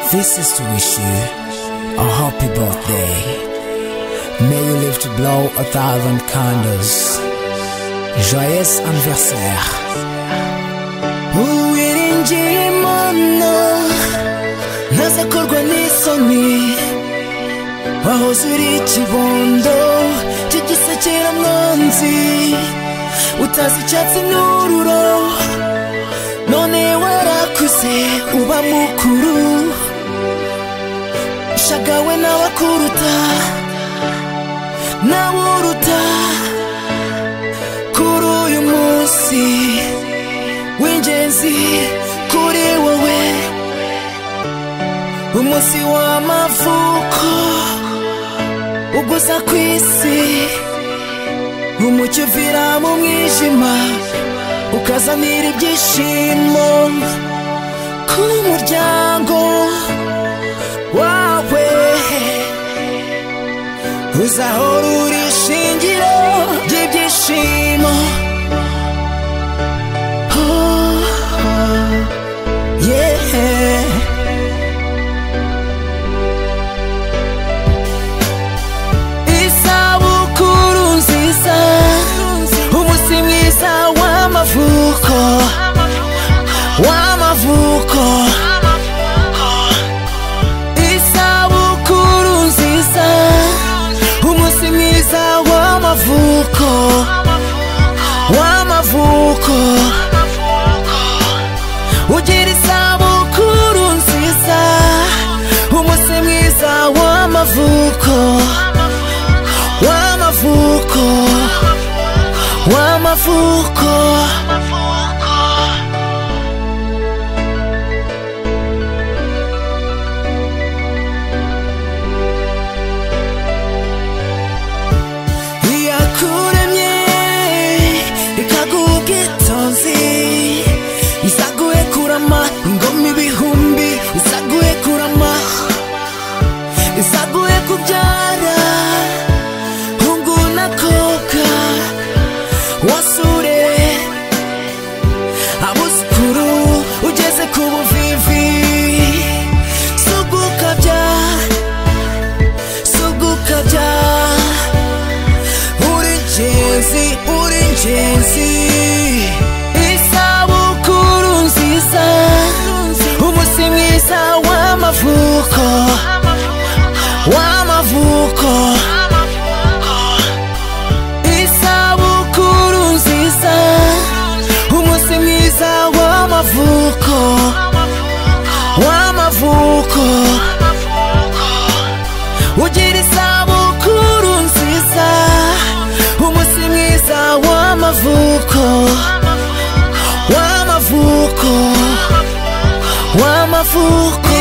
This is to wish you a happy birthday. May you live to blow 1,000 candles. Joyeux anniversaire. Uwiringiye Imana ntazakorwa n'isoni, wahoze uri ikibondo cy'igisekera mwanzi, utazi icyatsi n'ururo, none warakuze uba mukuru, ushagawe n'abakuruta n'aburuta. Kuri uyu munsi w'ingenzi kuri wowe, umunsi w'amavuko uguza ku isi, umucyo uvira mu mwijima ukazanira ibyishimo ku muryango wawe. Uzahora uri ishingiro ry'ibyishimo. Isabukuru nziza, umunsi mwiza w'amavuko, w'amavuko. Isabukuru nziza, umunsi mwiza w'amavuko, w'amavuko. Ugira isabukuru nziza, umunsi mwiza w'amavuko, w'amavuko, w'amavuko. Iyakuremye ikaguha ubwitonzi, isaguhe kurama ingoma ibihumbi, isaguhe kurama, isaguhe kubyara hungu n'akobwa, wasure abuzukuru ugeze ku buvivi. Sugukabya, sugukabya, uri ingenzi, uri ingenzi. Isabukuru nziza, umunsi mwiza w'amavuko, w'amavuko. Isabukuru nziza, umunsi mwiza w'amavuko, w'amavuko. Ugira isabukuru nziza, umunsi mwiza w'amavuko, w'amavuko, w'amavuko.